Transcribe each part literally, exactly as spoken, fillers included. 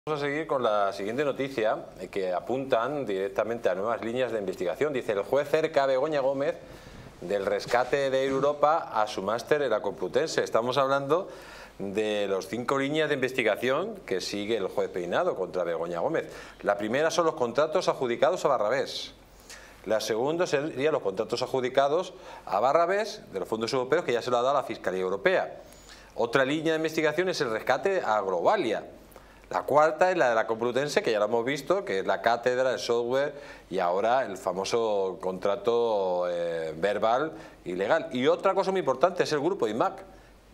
Vamos a seguir con la siguiente noticia que apuntan directamente a nuevas líneas de investigación. Dice: el juez cerca a Begoña Gómez del rescate de Europa a su máster en la Complutense. Estamos hablando de las cinco líneas de investigación que sigue el juez Peinado contra Begoña Gómez. La primera son los contratos adjudicados a Barrabés. La segunda serían los contratos adjudicados a Barrabés de los fondos europeos, que ya se lo ha dado a la Fiscalía Europea. Otra línea de investigación es el rescate a Globalia. La cuarta es la de la Complutense, que ya lo hemos visto, que es la cátedra, el software y ahora el famoso contrato eh, verbal y legal. Y otra cosa muy importante es el grupo I M A C,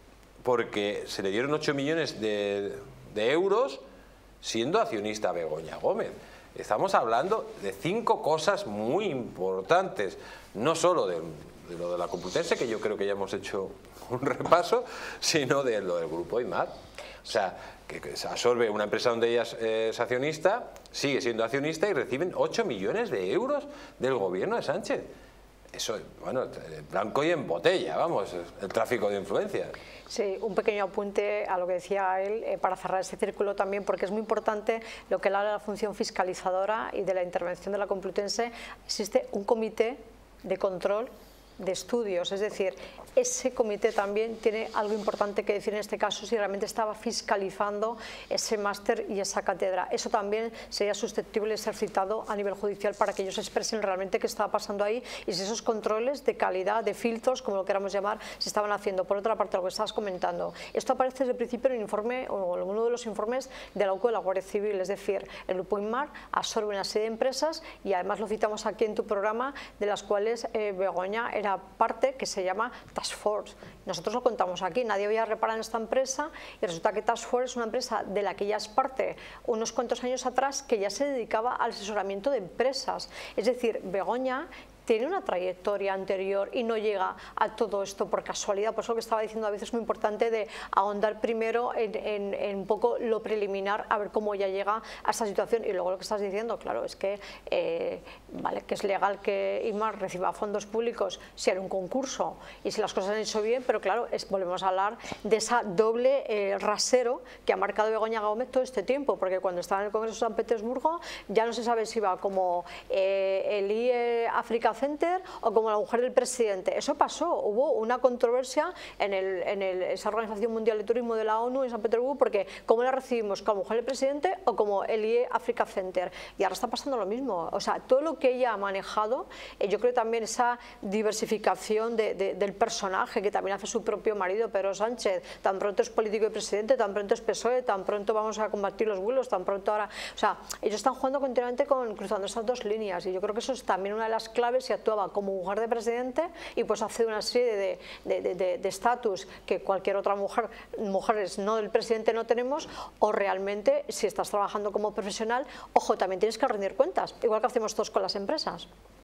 porque se le dieron ocho millones de, de euros siendo accionista Begoña Gómez. Estamos hablando de cinco cosas muy importantes, no solo de, de lo de la Complutense, que yo creo que ya hemos hecho un repaso, sino de lo del grupo I M A C. O sea, que se absorbe una empresa donde ella es accionista, sigue siendo accionista y reciben ocho millones de euros del gobierno de Sánchez. Eso, bueno, blanco y en botella, vamos, el tráfico de influencias. Sí, un pequeño apunte a lo que decía él eh, para cerrar ese círculo también, porque es muy importante lo que él habla de la función fiscalizadora y de la intervención de la Complutense. Existe un comité de control de estudios, es decir, ese comité también tiene algo importante que decir en este caso, si realmente estaba fiscalizando ese máster y esa cátedra. Eso también sería susceptible de ser citado a nivel judicial para que ellos expresen realmente qué estaba pasando ahí y si esos controles de calidad, de filtros, como lo queramos llamar, se estaban haciendo. Por otra parte, lo que estabas comentando, esto aparece desde el principio en el informe, o en uno de los informes de la U C O de la Guardia Civil, es decir, el grupo I M A C absorbe una serie de empresas y además lo citamos aquí en tu programa, de las cuales eh, Begoña era parte, que se llama Task Force. Nosotros lo contamos aquí, nadie había reparado en esta empresa y resulta que Task Force es una empresa de la que ya es parte unos cuantos años atrás, que ya se dedicaba al asesoramiento de empresas. Es decir, Begoña tiene una trayectoria anterior y no llega a todo esto por casualidad. Por eso lo que estaba diciendo a veces es muy importante de ahondar primero en, en, en un poco lo preliminar, a ver cómo ya llega a esta situación. Y luego lo que estás diciendo, claro, es que eh, vale, que es legal que I M A C reciba fondos públicos si hay un concurso y si las cosas se han hecho bien, pero claro, es, volvemos a hablar de esa doble eh, rasero que ha marcado Begoña Gómez todo este tiempo, porque cuando estaba en el Congreso de San Petersburgo ya no se sabe si iba como eh, el I E África Center o como la mujer del presidente. Eso pasó, hubo una controversia en, el, en el, esa Organización Mundial de Turismo de la ONU en San Petersburgo, porque ¿cómo la recibimos? ¿Como mujer del presidente o como el I E Africa Center? Y ahora está pasando lo mismo. O sea, todo lo que ella ha manejado, eh, yo creo también esa diversificación de, de, del personaje que también hace su propio marido, Pedro Sánchez, tan pronto es político y presidente, tan pronto es P S O E, tan pronto vamos a combatir los bulos, tan pronto ahora... O sea, ellos están jugando continuamente con, cruzando esas dos líneas y yo creo que eso es también una de las claves. Si actuaba como mujer de presidente y pues hace una serie de estatus de, de, de, de que cualquier otra mujer, mujeres no del presidente no tenemos, o realmente si estás trabajando como profesional, ojo, también tienes que rendir cuentas, igual que hacemos todos con las empresas.